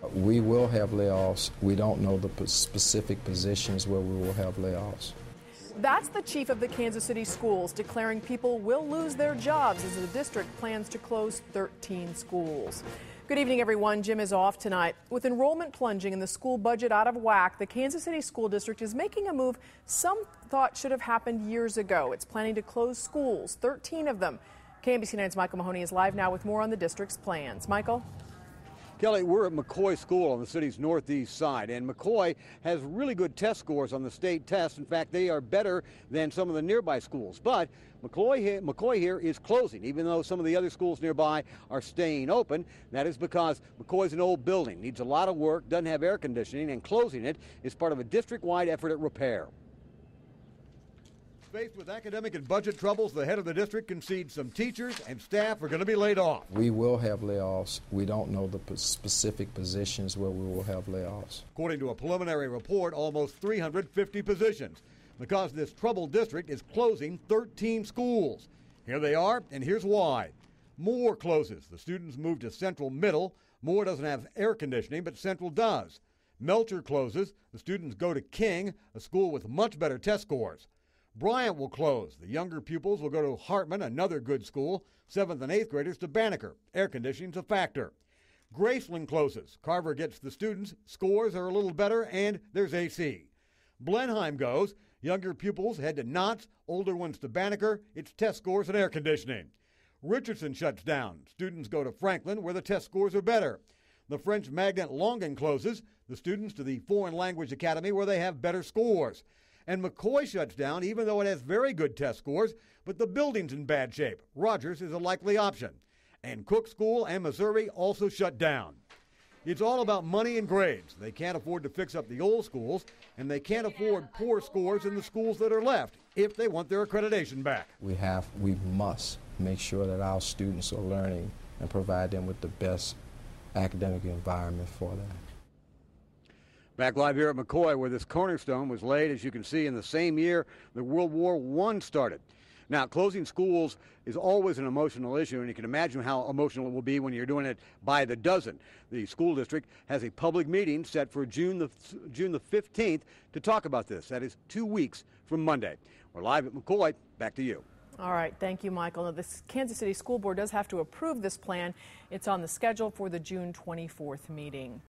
We will have layoffs. We don't know the specific positions where we will have layoffs. That's the chief of the Kansas City schools declaring people will lose their jobs as the district plans to close 13 schools. Good evening, everyone. Jim is off tonight. With enrollment plunging and the school budget out of whack, the Kansas City School District is making a move some thought should have happened years ago. It's planning to close schools, 13 of them. KMBC 9's Michael Mahoney is live now with more on the district's plans. Michael? Kelly, we're at McCoy School on the city's northeast side, and McCoy has really good test scores on the state test. In fact, they are better than some of the nearby schools. But McCoy here is closing, even though some of the other schools nearby are staying open. That is because McCoy's an old building, needs a lot of work, doesn't have air conditioning, and closing it is part of a district-wide effort at repair. Faced with academic and budget troubles, the head of the district concedes some teachers and staff are going to be laid off. We will have layoffs. We don't know the specific positions where we will have layoffs. According to a preliminary report, almost 350 positions, because this troubled district is closing 13 schools. Here they are, and here's why. Moore closes. The students move to Central Middle. Moore doesn't have air conditioning, but Central does. Melcher closes. The students go to King, a school with much better test scores. Bryant will close. The younger pupils will go to Hartman, another good school. 7th and 8th graders to Banneker. Air conditioning's a factor. Graceland closes. Carver gets the students. Scores are a little better, and there's AC. Blenheim goes. Younger pupils head to Knott's. Older ones to Banneker. It's test scores and air conditioning. Richardson shuts down. Students go to Franklin, where the test scores are better. The French magnet Longan closes. The students to the Foreign Language Academy, where they have better scores. And McCoy shuts down, even though it has very good test scores, but the building's in bad shape. Rogers is a likely option. And Cook School and Missouri also shut down. It's all about money and grades. They can't afford to fix up the old schools, and they can't afford poor scores in the schools that are left if they want their accreditation back. We must make sure that our students are learning and provide them with the best academic environment for them. Back live here at McCoy, where this cornerstone was laid, as you can see, in the same year that World War I started. Now, closing schools is always an emotional issue, and you can imagine how emotional it will be when you're doing it by the dozen. The school district has a public meeting set for June the 15th to talk about this. That is 2 weeks from Monday. We're live at McCoy. Back to you. All right. Thank you, Michael. Now, the Kansas City School Board does have to approve this plan. It's on the schedule for the June 24th meeting.